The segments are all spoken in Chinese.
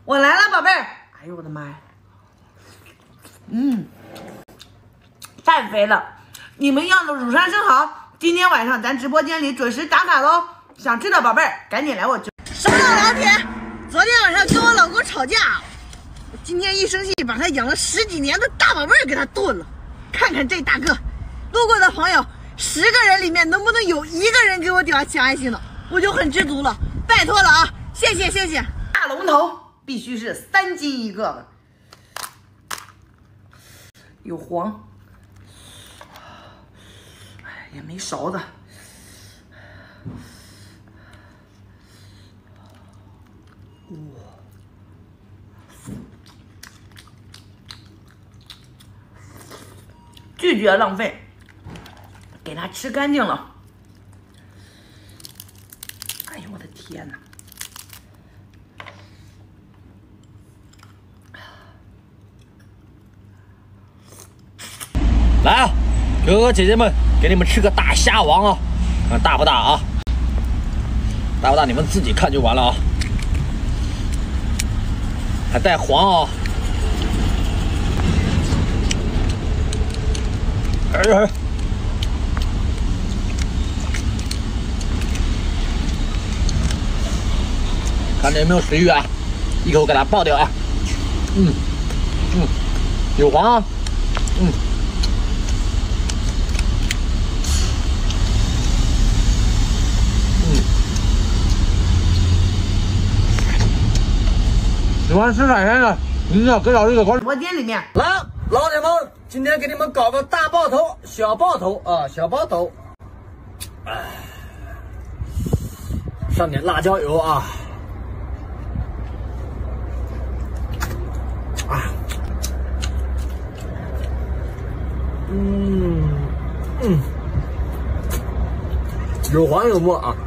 我来了，宝贝儿。哎呦我的妈呀！太肥了！你们要的乳酸生蚝，今天晚上咱直播间里准时打卡喽！想吃的宝贝儿，赶紧来我直播。少老铁，昨天晚上跟我老公吵架，我今天一生气，把他养了10几年的大宝贝儿给他炖了。看看这大个，路过的朋友10个人里面能不能有1个人给我点起爱心的，我就很知足了。拜托了啊，谢谢谢谢。大龙头必须是3斤1个的，有黄，也没勺子。拒绝浪费，给它吃干净了。哎呦我的天哪！ 来啊，哥哥姐姐们，给你们吃个大虾王啊！看大不大啊？大不大你们自己看就完了啊！还带黄啊！哎呀！看着有没有食欲啊？一口给它爆掉啊！有黄啊！喜欢吃海鲜的，一定要跟老师的关注。 直播间里面， 来，老铁们，今天给你们搞个大爆头、小爆头啊，小爆头。上点辣椒油啊。有黄有没啊。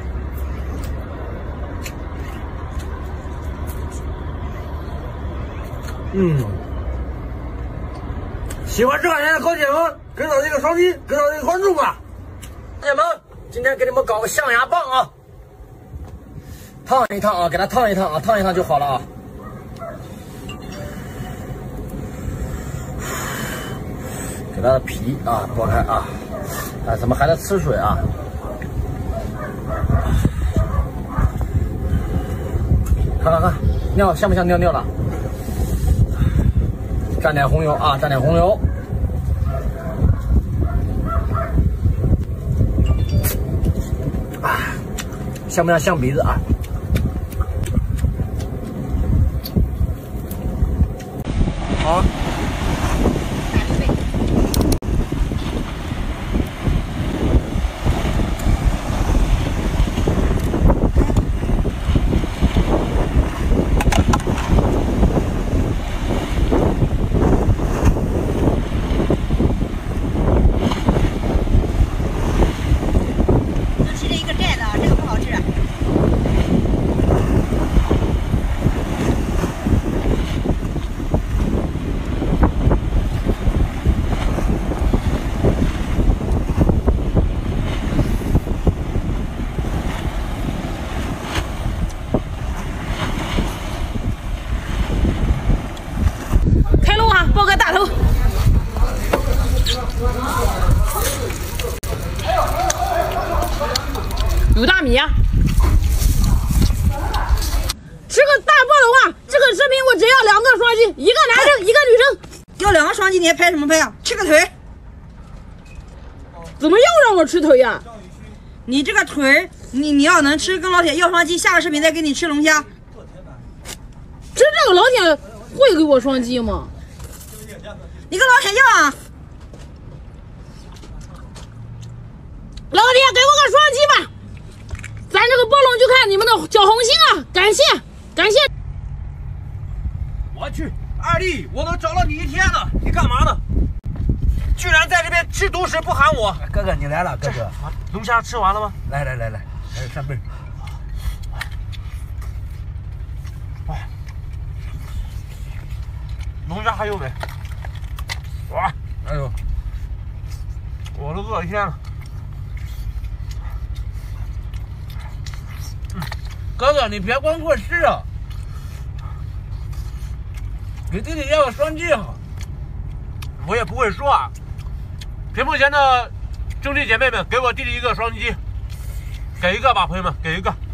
喜欢吃海鲜的哥姐们，给老弟一个双击，给老弟一个关注吧。姐们，今天给你们搞个象牙棒啊，烫一烫啊，给它烫一烫啊，烫一烫就好了啊。给它的皮啊剥开啊，怎么还在吃水啊？看，尿像不像尿尿了？蘸点红油啊，蘸点红油。像不像象鼻子啊？好。 爆个大头，有大米呀、吃个大爆的话，这个视频我只要2个双击，一个男生，一个女生。要2个双击，你还拍什么拍啊？吃个腿。怎么又让我吃腿呀？你这个腿，你要能吃，跟老铁要双击，下个视频再给你吃龙虾。吃这个老铁会给我双击吗？你跟老铁要啊！老铁，给我个双击吧！咱这个暴龙就看你们的小红心啊！感谢，感谢！ 我去，二弟，我都找了你1天了，你干嘛呢？居然在这边吃独食不喊我！ 哥哥，你来了，哥哥。 龙虾吃完了吗？ 来，扇贝。 龙虾还有没？哇， 哎呦， 我都饿1天了。哥哥，你别光顾吃啊！ 给弟弟要个双击哈。 我也不会说啊。屏幕前的兄弟姐妹们，给我弟弟一个双击，给一个吧，朋友们，给一个。